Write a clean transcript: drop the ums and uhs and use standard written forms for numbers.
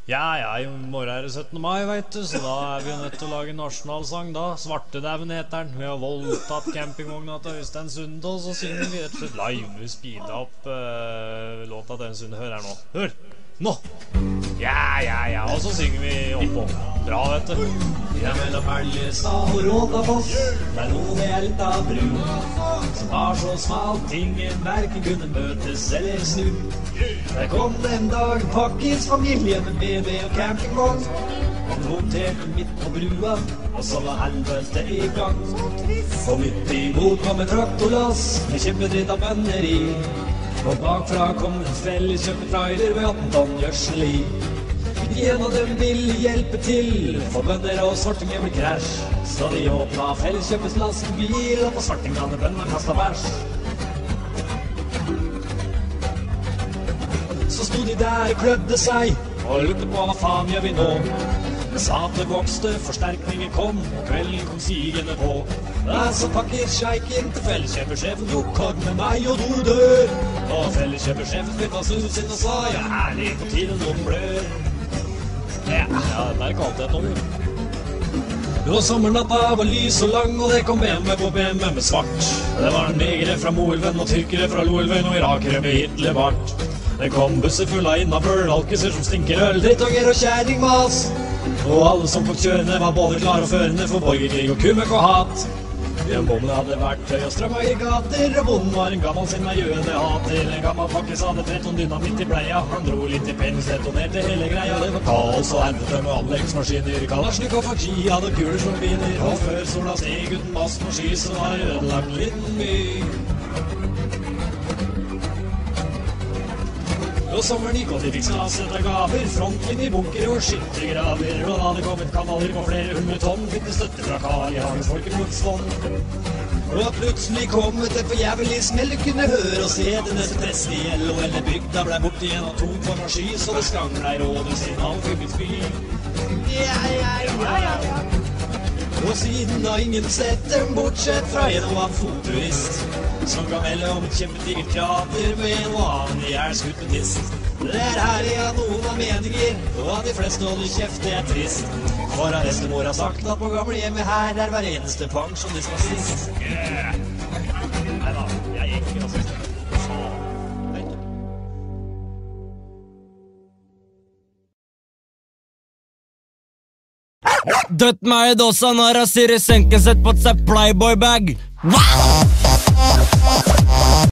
Ja, i morgen er det 17. mai, vet du, så da vi jo nødt til å lage nasjonalsang da. Svartedauden heter den. Vi har voldtatt campingvogna til Øystein Sunde, og så synger vi rett og slett live. Vi speeder opp låta til Øystein Sunde. Hør her nå. Hør! Nå! Ja, og så synger vi oppå. Bra, vet du. Jeg mellom Elgestad og Rådafoss, der noen i Elta bru, som var så smalt ingen hverken kunne møtes eller snu. Der kom det en dag pakkens familie med BB og campingvogn. Han monterte midt på brua, og så var helvete i gang. Og midt imot kom en traktorlass med kjempedritt av bønner i. Og bakfra kom en felleskjøpt trailer med 18 tonn gjødsel i. En av dem ville hjelpe til, for bønder og svartinger ble krasj. Så de åpna felleskjøpets lastebil, og på svartingene bøndene kastet bæsj. Så sto de der og klødde seg, og lurte på hva faen gjør vi nå. Satet vokste, forsterkninger kom, og kvelden kom sigende på. Så pakker sjeiken til felleskjøpersjefen, jo, kom med meg og du dør. Og felleskjøpersjefen flyttet snusen sin og sa, ja, ærlig på tiden noen blør. Ja, det er ikke alltid et nummer. Og sommernatta var lys og lang, og det kom BMW på BMW med svart. Det var negere fra Moelven og tyrkere fra Loelven og irakere med Hitlerbart. Det kom busser full av innavbøl, alkiser som stinker øl, drittunger og kjæringmas. Og alle som fikk kjørende var både klar og førende for borgerkrig og kumøk og hat. Bonden hadde verktøy og strømma i gater, og bonden var en gammel sin med jødehater. En gammel pakkes hadde 13 dynamitt i bleia, han dro litt i penis, detonerte hele greia. Det var kaos og helvete med anleggsmaskiner, Kalashnikov og G hadde kuler som biner. Og før sola steg uten mast og sky, så var det ødelagt en liten by. Og sommeren gikk, og de fikk stas etter gaver, frontlinje i bunker og skyttergraver. Og da det kom et kanaler på flere 100 tonn, fikk de støtte fra Karl i Hagens Folkemordsfond. Og plutselig kom et forjævlig smell, du kunne høre og se det neste pressen i LO eller bygda ble borte i en atomformet sky, så det skang ble rådet sin halvfugget by. Ja. Og siden har ingen sett dem bortsett fra en og annen fotturist, som kan melde om et kjempedigert krater med en og annen ihjelskutt med tist. Det er herlig at noen har meninger, og at de fleste holder kjeft, det er trist. For arrestemor har sagt at på gamlehjemmet her er hver eneste pensjonist rasist. Neida, jeg er ikke rasist. Dødt meg i dåsa når jeg sier i senken, sett på et Playboy-bag. Wow!